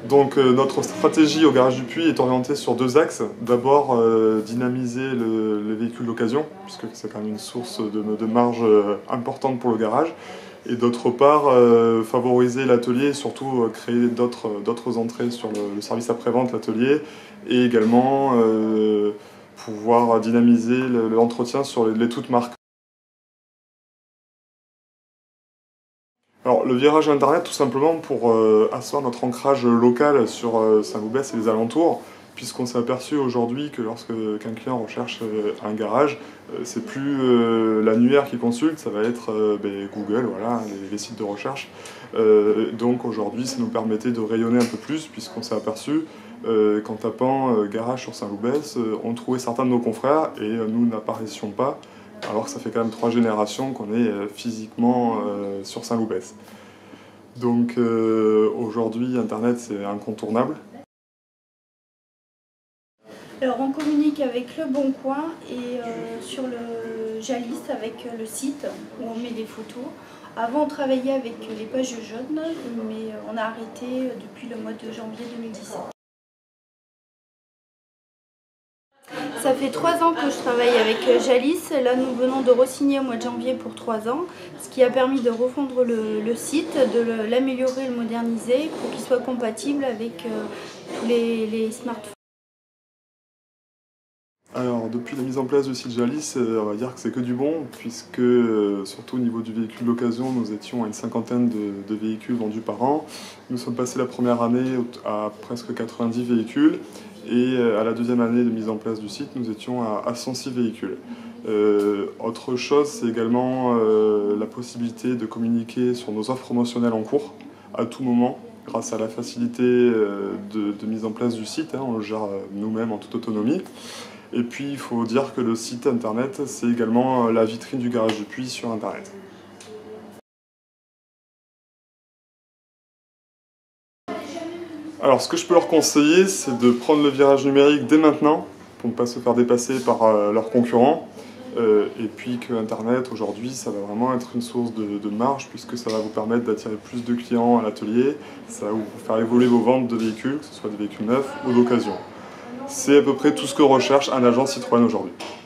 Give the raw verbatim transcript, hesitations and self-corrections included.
Donc euh, notre stratégie au garage du Puy est orientée sur deux axes. D'abord euh, dynamiser le, les véhicules d'occasion, puisque c'est quand même une source de, de marge euh, importante pour le garage. Et d'autre part, euh, favoriser l'atelier et surtout euh, créer d'autres d'autres entrées sur le, le service après-vente, l'atelier, et également euh, pouvoir dynamiser l'entretien sur les, les toutes marques. Alors, le virage Internet, tout simplement pour euh, asseoir notre ancrage local sur euh, Saint-Loubès et les alentours, puisqu'on s'est aperçu aujourd'hui que lorsque qu'un client recherche euh, un garage, euh, c'est plus euh, l'annuaire qui consulte, ça va être euh, ben, Google, voilà, les, les sites de recherche. Euh, donc aujourd'hui, ça nous permettait de rayonner un peu plus, puisqu'on s'est aperçu euh, qu'en tapant euh, garage sur Saint-Loubès, euh, on trouvait certains de nos confrères et euh, nous n'apparaissions pas, alors que ça fait quand même trois générations qu'on est euh, physiquement euh, sur Saint-Loubès. Donc euh, aujourd'hui, Internet, c'est incontournable. Alors on communique avec Le Bon Coin et euh, sur le Jalis avec le site où on met les photos. Avant on travaillait avec les pages jaunes, mais on a arrêté depuis le mois de janvier deux mille dix-sept. Ça fait trois ans que je travaille avec Jalis. Là, nous venons de re-signer au mois de janvier pour trois ans, ce qui a permis de refondre le, le site, de l'améliorer, le moderniser pour qu'il soit compatible avec euh, tous les, les smartphones. Alors, depuis la mise en place du site Jalis, on va dire que c'est que du bon, puisque, euh, surtout au niveau du véhicule d'occasion, nous étions à une cinquantaine de, de véhicules vendus par an. Nous sommes passés la première année à presque quatre-vingt-dix véhicules, et à la deuxième année de mise en place du site, nous étions à, à cent six véhicules. Euh, autre chose, c'est également euh, la possibilité de communiquer sur nos offres promotionnelles en cours, à tout moment, grâce à la facilité euh, de, de mise en place du site, hein, on le gère nous-mêmes en toute autonomie. Et puis il faut dire que le site internet, c'est également la vitrine du garage du Puy sur internet. Alors ce que je peux leur conseiller, c'est de prendre le virage numérique dès maintenant, pour ne pas se faire dépasser par euh, leurs concurrents. Euh, et puis que Internet, aujourd'hui, ça va vraiment être une source de, de marge, puisque ça va vous permettre d'attirer plus de clients à l'atelier, ça va vous faire évoluer vos ventes de véhicules, que ce soit des véhicules neufs ou d'occasion. C'est à peu près tout ce que recherche un agent Citroën aujourd'hui.